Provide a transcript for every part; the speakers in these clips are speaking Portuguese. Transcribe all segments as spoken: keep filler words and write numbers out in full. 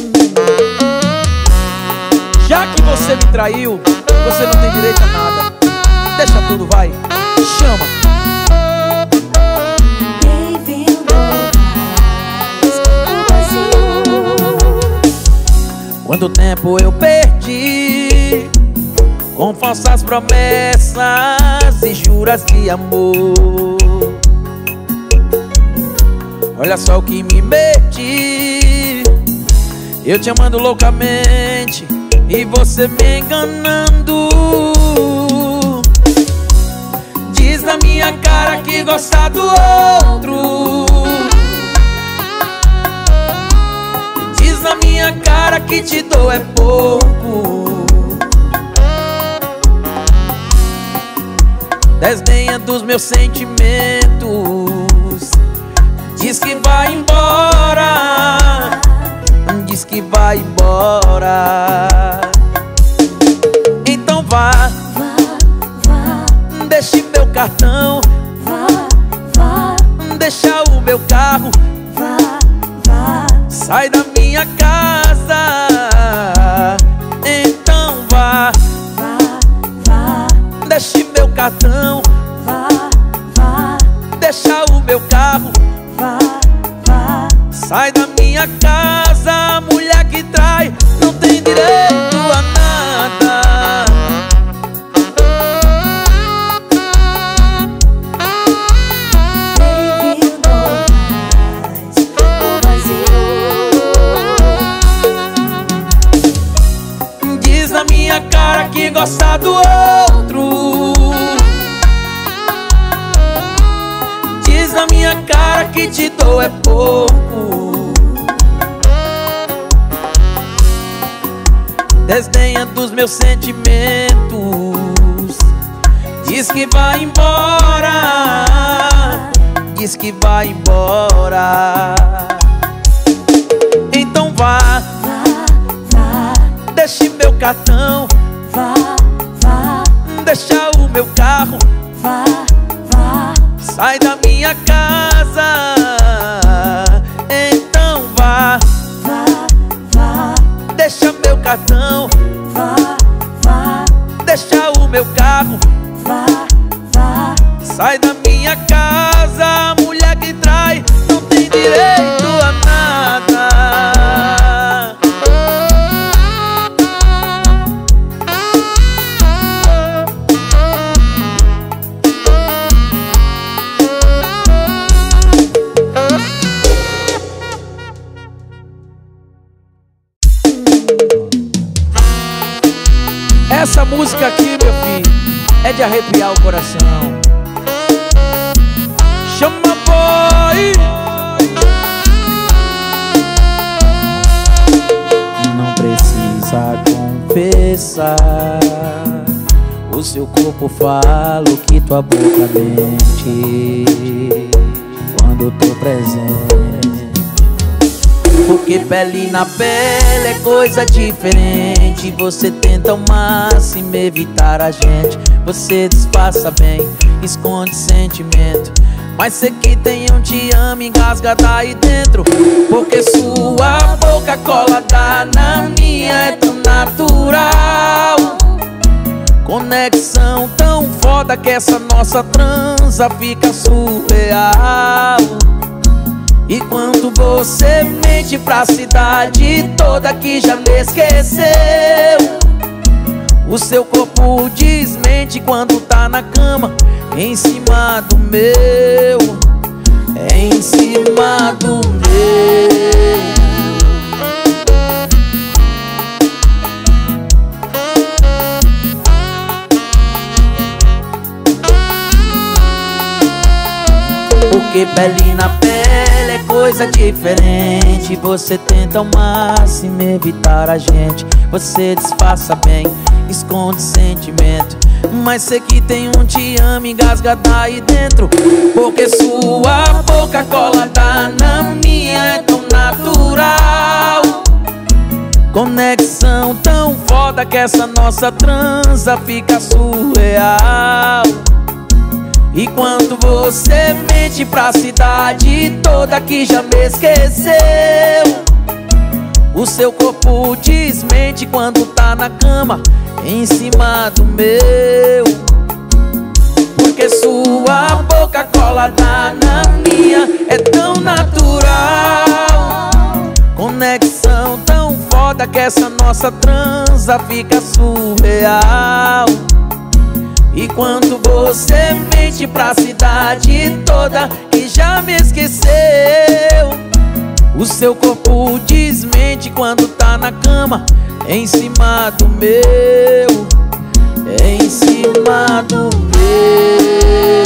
Já que você me traiu, você não tem direito a nada. Deixa tudo, vai. Chama. Quanto tempo eu perdi com falsas promessas e juras de amor. Olha só o que me meti, eu te amando loucamente e você me enganando. Diz na minha cara que gosta do outro, diz na minha cara que te dou é pouco. Desdenha dos meus sentimentos, diz que vai embora, diz que vai embora. Então vá, vá, vá, deixe meu cartão, vá, vá, deixa o meu carro, vá, vá, sai da minha casa. Então vá, vá, vá, deixe meu cartão, vá, vá, deixa o meu carro, vá, vá, sai da minha casa. Mulher que trai não tem direito a nada. bem-vindo mais o vazio. Diz na minha cara que gosta do outro, diz na minha cara que te dou é pouco. Desdenha dos meus sentimentos, diz que vai embora, diz que vai embora. Então vá, Vá, vá, deixe meu cartão, vá, vá, deixa o meu carro, vá, vá, sai da minha casa. Então vá, vá, vá, deixa meu cartão, vá, vá, deixa o meu carro, vá, vá, sai da minha casa. Mulher que trai não tem direito a nada. Essa música aqui, meu filho, é de arrepiar o coração. Chama, boy! Não precisa confessar, o seu corpo fala o que tua boca mente quando eu tô presente. Porque pele na pele é coisa diferente. Você tenta ao máximo evitar a gente, você disfarça bem, esconde sentimento, mas sei que tem um te amo engasgado aí dentro. Porque sua boca colada na minha é tão natural, conexão tão foda que essa nossa transa fica surreal. E quando você mente pra cidade toda que já me esqueceu, o seu corpo desmente quando tá na cama em cima do meu, é em cima do meu. Porque pele na pele é coisa diferente. Você tenta ao máximo evitar a gente, você disfarça bem, esconde sentimento, mas sei que tem um te amo engasgado aí dentro. Porque sua boca colada na minha é tão natural, conexão tão foda que essa nossa transa fica surreal. E quando você mente pra cidade toda que já me esqueceu, O seu corpo desmente quando tá na cama em cima do meu. Porque sua boca colada na minha é tão natural, conexão tão foda que essa nossa transa fica surreal. E quando você mente pra cidade toda que já me esqueceu, o seu corpo desmente quando tá na cama em cima do meu, em cima do meu.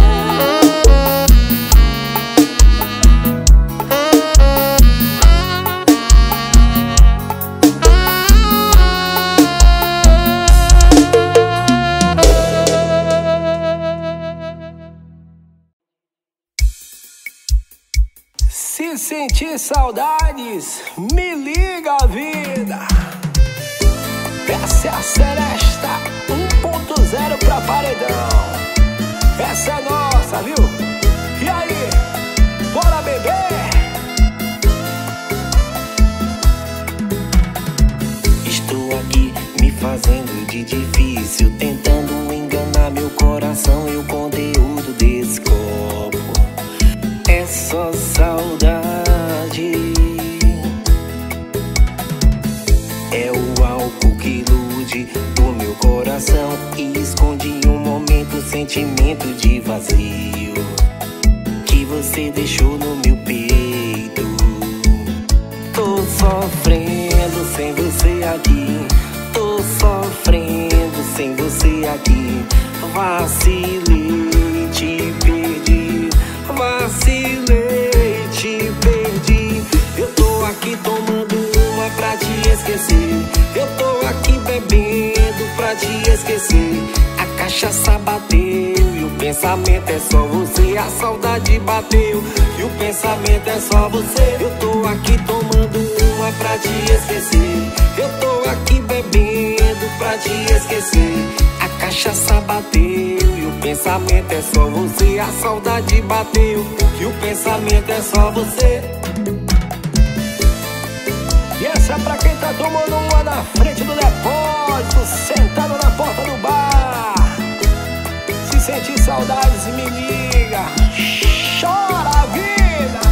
Se sentir saudades, me liga a vida. Essa é a Seresta um ponto zero pra paredão. Essa é nossa, viu? E aí, bora beber? Estou aqui me fazendo de difícil, tentando enganar meu coração e o conteúdo desse copo é só saudade. É o álcool que ilude o meu coração e esconde em um momento o sentimento de vazio que você deixou no meu peito. Tô sofrendo sem você aqui, tô sofrendo sem você aqui. Vacilei, te perdi, vacilei, te perdi. Eu tô aqui tomando uma pra te esquecer, eu tô aqui bebendo pra te esquecer. A cachaça bateu e o pensamento é só você. A saudade bateu e o pensamento é só você. Eu tô aqui tomando uma pra te esquecer, eu tô aqui bebendo pra te esquecer. A cachaça bateu e o pensamento é só você. A saudade bateu e o pensamento é só você. E essa é pra quem tá tomando uma na frente do depósito, sentado na porta do bar. Se sentir saudades, me liga, chora a vida.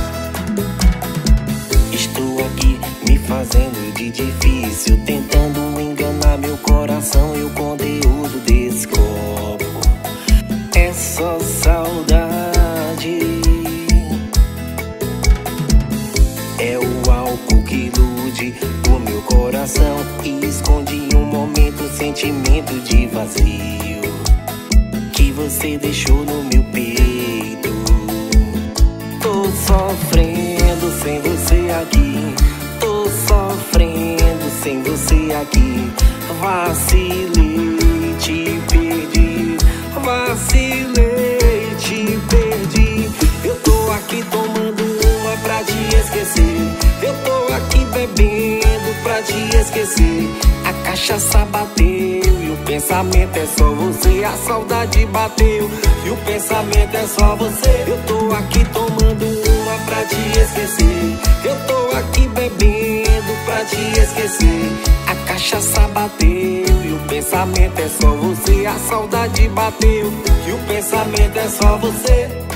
Estou aqui me fazendo de difícil, tentando enganar meu coração e o conteúdo desse copo é só saudade. É o álcool que ilude o meu coração e esconde em um momento o sentimento de vazio que você deixou no meu peito. Tô sofrendo sem você aqui, tô sofrendo sem você aqui. Vacilei, te perdi, vacilei, te perdi. Eu tô aqui tomando uma pra te esquecer, eu tô aqui bebendo pra te esquecer. A cachaça bateu e o pensamento é só você. A saudade bateu e o pensamento é só você. Eu tô aqui tomando uma pra te esquecer, eu tô aqui bebendo pra te esquecer. A cachaça bateu e o pensamento é só você. A saudade bateu e o pensamento é só você.